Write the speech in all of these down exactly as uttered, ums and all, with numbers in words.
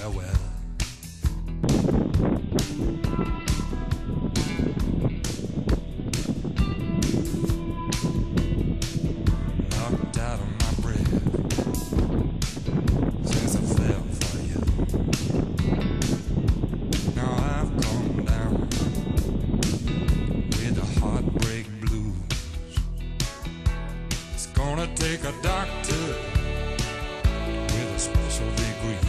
farewell. Knocked out of my breath since I fell for you. Now I've come down with the heartbreak blues. It's gonna take a doctor with a special degree.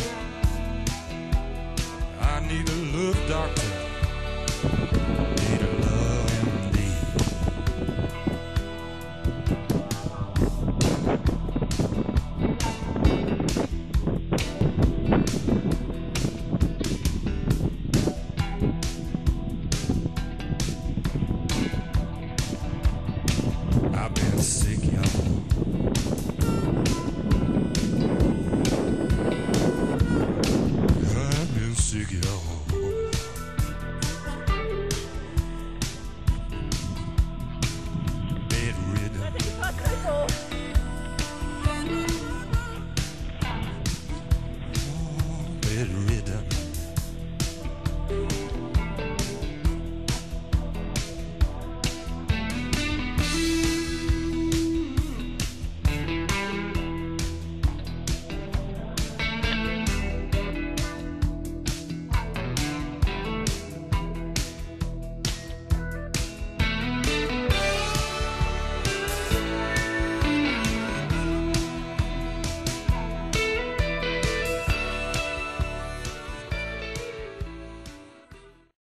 I need a love doctor, need a love M D. I've been sick, y'all.